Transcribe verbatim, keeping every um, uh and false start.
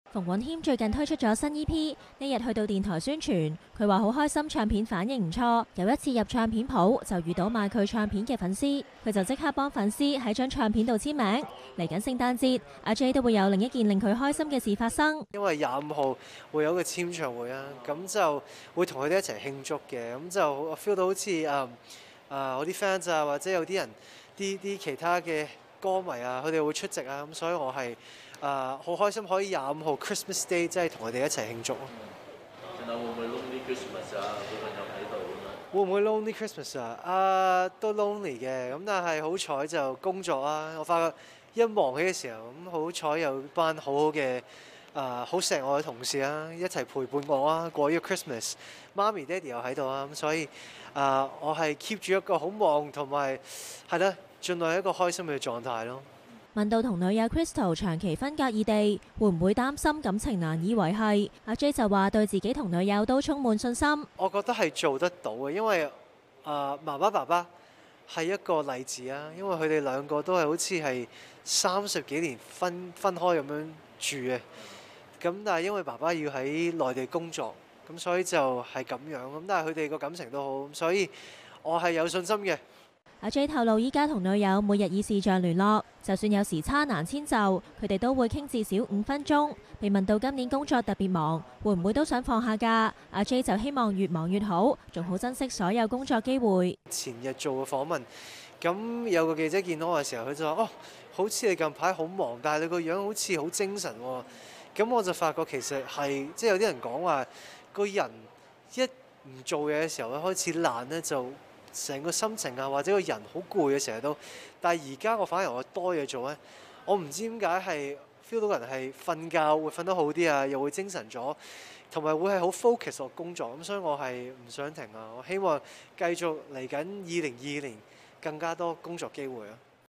馮允謙最近推出咗新 E P， 呢日去到電台宣傳，佢話好開心唱片反應唔錯，有一次入唱片鋪就遇到買佢唱片嘅粉絲，佢就即刻幫粉絲喺張唱片度簽名。嚟緊聖誕節，阿 J 都會有另一件令佢開心嘅事發生。 因為廿五號會有個簽唱會啊，咁就會同佢哋一齊慶祝嘅，咁就我 feel 到好似誒誒我啲 fans 啊，或者有啲人啲啲其他嘅歌迷啊，佢哋會出席啊，咁所以我係誒好開心可以廿五號 Christmas Day 即係同佢哋一齊慶祝咯。 仲有會唔會 Lonely Christmas 啊？小朋友喺度咁樣。 會唔會 Lonely Christmas 啊？啊，都 lonely 嘅，咁但係好彩就工作啊！我發覺一忙起嘅時候，咁好彩有班好好嘅誒好錫我嘅同事啊，一齊陪伴我啊，過呢個 Christmas。媽咪爹哋又喺度啊，咁所以誒我係 keep 住一個好忙同埋係啦，盡量一個開心嘅狀態咯。 問到同女友 Crystal 長期分隔異地，會唔會擔心感情難以維繫？阿 J 就話對自己同女友都充滿信心。 我覺得係做得到嘅，因為誒媽媽爸爸係一個例子啊，因為佢哋兩個都係好似係三十幾年分分開咁樣住嘅，咁但係因為爸爸要喺內地工作，咁所以就係咁樣，咁但係佢哋個感情都好，所以我係有信心嘅。 阿 J 透露，依家同女友每日以視像聯絡，就算有時差難遷就，佢哋都會傾至少五分鐘。被問到今年工作特別忙，會唔會都想放下假？阿 J 就希望越忙越好，仲好珍惜所有工作機會。 前日做個訪問，咁有個記者見到我嘅時候，佢就話：哦，好似你近排好忙，但係你個樣好似好精神喎。咁我就發覺其實係即係有啲人講話，個人一唔做嘢嘅時候咧，開始懶咧就。成個心情啊，或者個人好攰嘅成日都，但係而家我反而我多嘢做咧，我唔知點解係 feel 到個人係瞓覺會瞓得好啲啊，又會精神咗，同埋會係好 focus 我工作，咁所以我係唔想停啊，我希望繼續嚟緊二零二二年更加多工作機會啊。